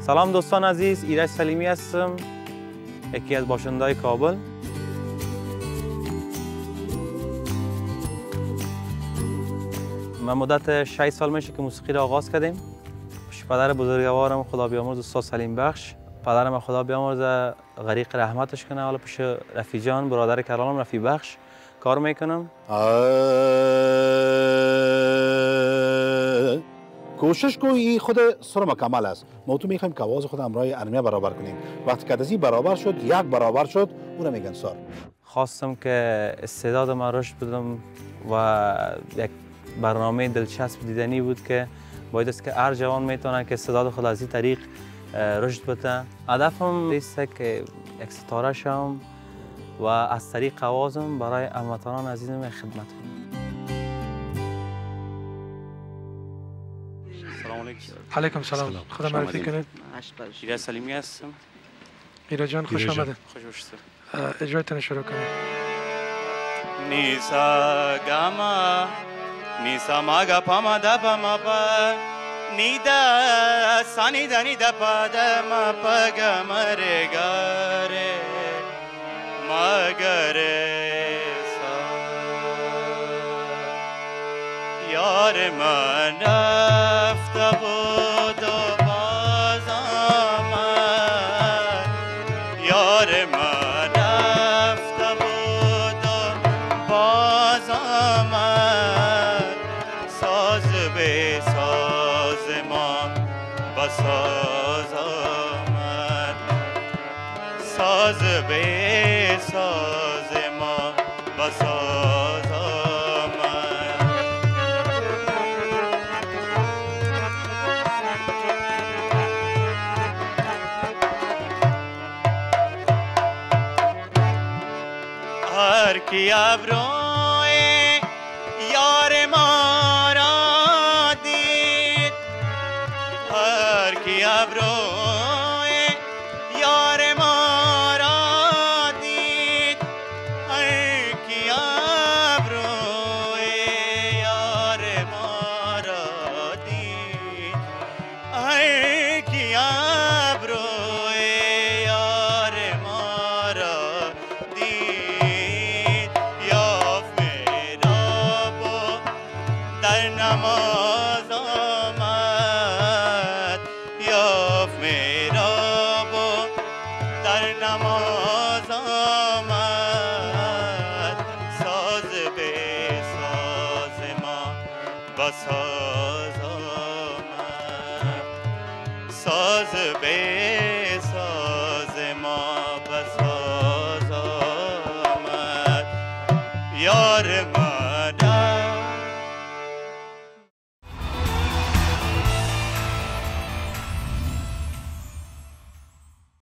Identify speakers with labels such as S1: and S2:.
S1: سلام دوستان عزیز، ایرج سلیمی هستم، یکی از باشنده‌های کابل. من مدت 6 سال میشه که موسیقی را آغاز کردیم. پیش پدر بزرگوارم خدا بیامرز استاد سلیم بخش. پدرم خدا بیامرز غریق رحمتش کنه. حالا پیش رفیع جان برادر کرالم رفیع بخش کار میکنم.
S2: کوشش کوی خود سر مکمل است. ما تو میخوایم که آواز خود همراه ارمیا برابر کنیم. وقتی که دزی برابر شد، یک برابر شد، اون میگن سر.
S1: خواستم که استعداد من رشد بدم و یک برنامه دلچسب دیدنی بود که باید است که هر جوان میتونه که استعداد خود از این طریق رشد بده. هدفم است که یک ستاره شم و از طریق آوازم برای هموطنان عزیزم خدمت کنم.
S3: سلام علیکم.
S4: علیکم سلام. خدا معرفی کنید.
S3: ایرج سلیمی هستم.
S4: ایرج جان خوش آمدید.
S3: خوش باشید.
S4: اجرایتون شروع کنید.
S3: نیسا گاما نیسا ماگا پاما دا پاما پا نیدا سانی دانی دا پا دا ما پا گمره گاره مگره سا یار من رفته بود و باز آمد یار من رفته بود و باز آمد ساز به ساز ما بساز آمد ساز به ساز ما بساز آمد هر کی ابروی یار ما را دید هر کی ابروی یار ما را دید هر کی ابروی یار ما را دید هر کی ابروی یار ما را دید یافت میرا با در نماز آمد یافت میرا با در نماز آمد ساز به ساز ما بساز آمد ساز به ساز ما بساز آمد یار ما